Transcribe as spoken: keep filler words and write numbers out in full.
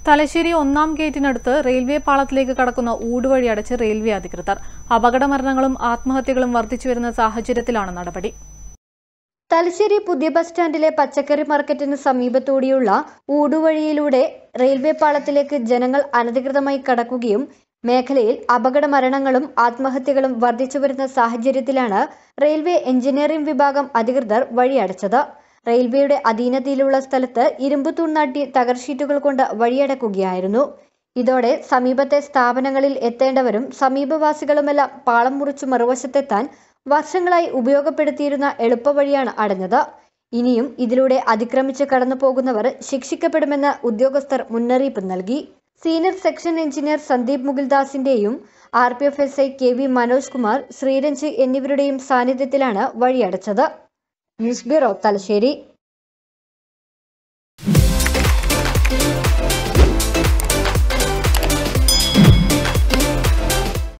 തലശ്ശേരി ഒന്നാം ഗേറ്റിനടുത്ത് റെയിൽവേ പാളത്തിലേക്ക് കടക്കുന്ന ഊടുവഴി അടച്ച് റെയിൽവേ അധികൃതർ. അപകടമരണങ്ങളും ആത്മഹത്യകളും വർദ്ധിച്ചുവരുന്ന സാഹചര്യത്തിലാണ് നടപടി. തലശ്ശേരി പുതിയ ബസ് സ്റ്റാൻഡിലെ പച്ചക്കറി മാർക്കറ്റിന് സമീപത്തൂടെയുള്ള ഊടുവഴിയിലൂടെ റെയിൽവേ പാളത്തിലേക്ക് ജനങ്ങൾ അനധികൃതമായി കടക്കുകയും മേഖലയിൽ അപകട മരണങ്ങളും ആത്മഹത്യകളും വർദ്ധിച്ചുവരുന്ന സാഹചര്യത്തിലാണ് റെയിൽവേ എഞ്ചിനീയറിംഗ് വിഭാഗം അധികൃതർ വഴിയടച്ചത്. റെയിൽവേയുടെ അധീനതയിലുള്ള സ്ഥലത്ത് ഇരുമ്പ് തൂൺ നാട്ടി തകർഷീറ്റുകൾ കൊണ്ട് വഴിയടക്കുകയായിരുന്നു. ഇതോടെ സമീപത്തെ സ്ഥാപനങ്ങളിൽ എത്തേണ്ടവരും സമീപവാസികളുമെല്ലാം പാളം മുറിച്ചു മറുവശത്തെത്താൻ വർഷങ്ങളായി ഉപയോഗപ്പെടുത്തിയിരുന്ന എളുപ്പവഴിയാണ് അടഞ്ഞത്. ഇനിയും ഇതിലൂടെ അതിക്രമിച്ച് കടന്നു പോകുന്നവർ ശിക്ഷിക്കപ്പെടുമെന്ന് ഉദ്യോഗസ്ഥർ മുന്നറിയിപ്പ് നൽകി. സീനിയർ സെക്ഷൻ എഞ്ചിനീയർ സന്ദീപ് മുകിൽദാസിന്റെയും R P F S I K V Manoj Kumar, Sreeranj എന്നിവരുടെയും സാന്നിധ്യത്തിലാണ് വഴിയടച്ചത്. News bureau, Thalassery.